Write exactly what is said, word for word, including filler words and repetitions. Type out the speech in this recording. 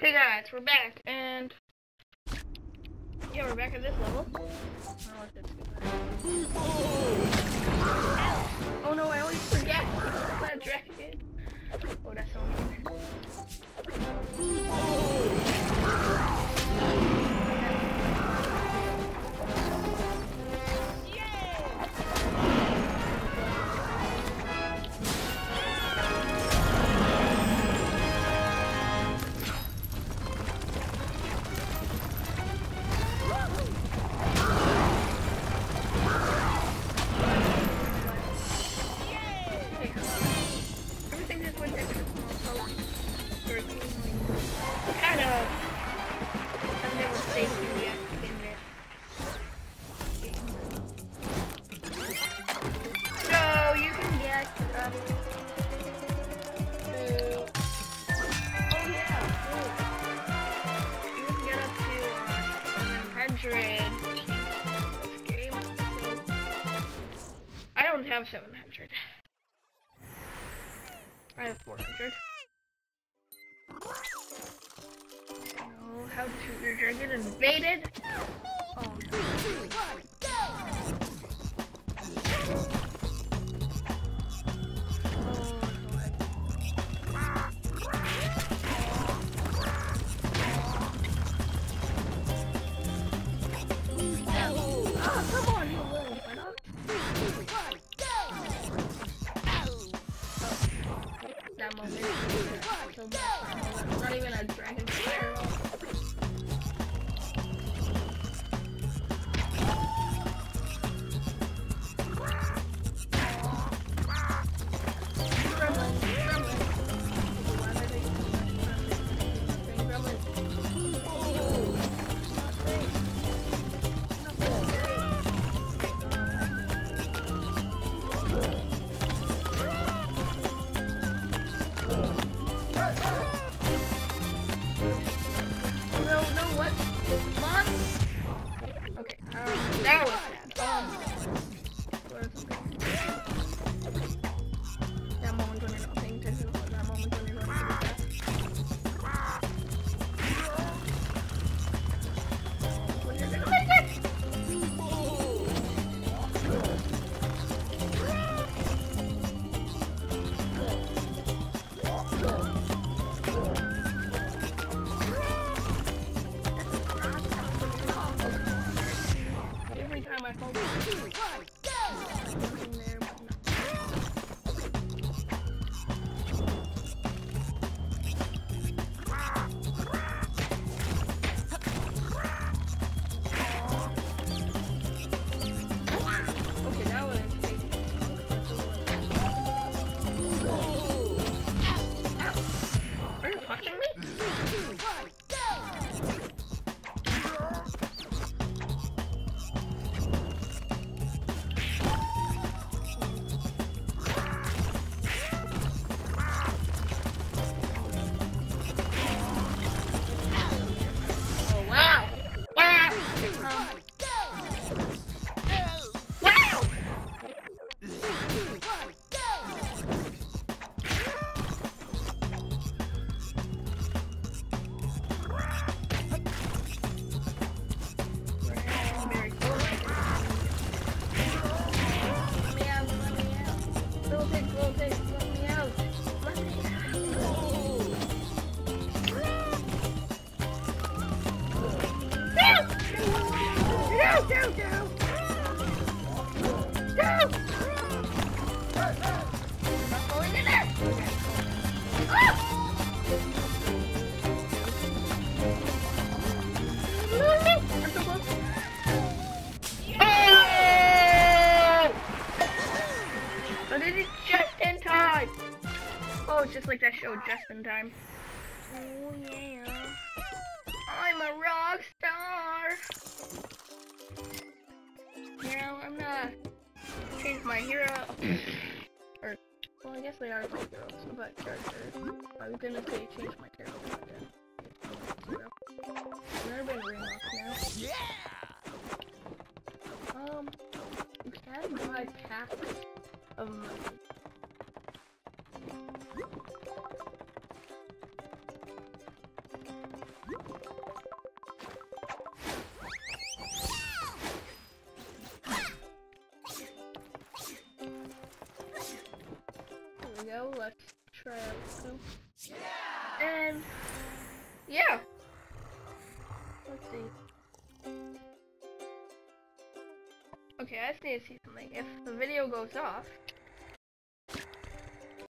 Hey guys, we're back, and yeah, we're back at this level. I don't know what this is. Oh no, I always forget that dragon. Oh, that's so mean. I don't have seven hundred. I have four hundred. Oh, how to your dragon invaded? Oh no. That moment is so bad. It's not even a dragon fire. That was sad. Um, that moment when you're not paying attention, or that moment when you're going to the death. When you're gonna make it! Every time I fall Oh, it's just like that show, Just in Time. Oh yeah, I'm a rock star. Yeah, I'm not change my hero. Or, well, I guess they are my heroes, but characters. I was gonna say change my character. Zero. I've never been remocked now. Yeah. Um, you can buy packs of money. video. Let's try out two. And yeah. Let's see. Okay, I just need to see something. If the video goes off,